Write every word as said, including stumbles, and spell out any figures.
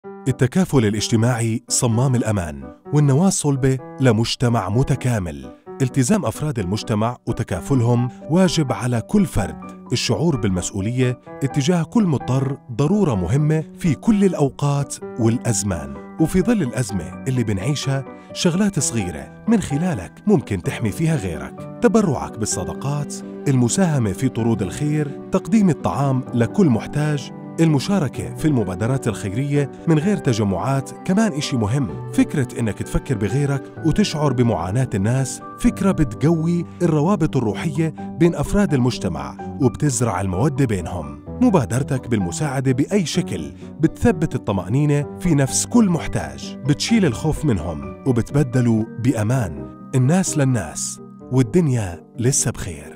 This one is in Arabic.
التكافل الاجتماعي صمام الأمان، والنواة الصلبة لمجتمع متكامل. التزام أفراد المجتمع وتكافلهم واجب على كل فرد. الشعور بالمسؤولية اتجاه كل مضطر ضرورة مهمة في كل الأوقات والأزمان. وفي ظل الأزمة اللي بنعيشها، شغلات صغيرة من خلالك ممكن تحمي فيها غيرك. تبرعك بالصدقات، المساهمة في طرود الخير، تقديم الطعام لكل محتاج، المشاركة في المبادرات الخيرية من غير تجمعات كمان إشي مهم. فكرة إنك تفكر بغيرك وتشعر بمعاناة الناس فكرة بتقوي الروابط الروحية بين أفراد المجتمع وبتزرع المودة بينهم. مبادرتك بالمساعدة بأي شكل بتثبت الطمأنينة في نفس كل محتاج، بتشيل الخوف منهم وبتبدلوا بأمان. الناس للناس، والدنيا لسه بخير.